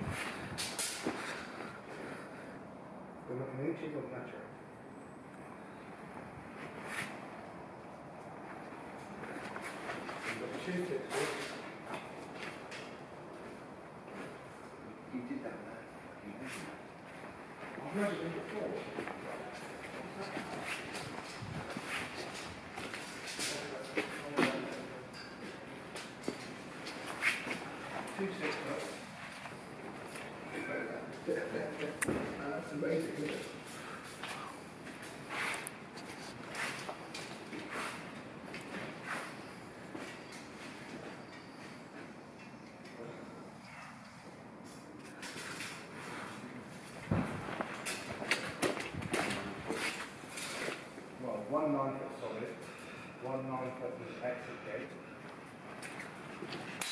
We're looking inches or natural? You've got 2 tips here. You did that, man. I've measured them before. That's amazing, isn't it? Well, 1 9 foot solid, 1 9 foot exit gate.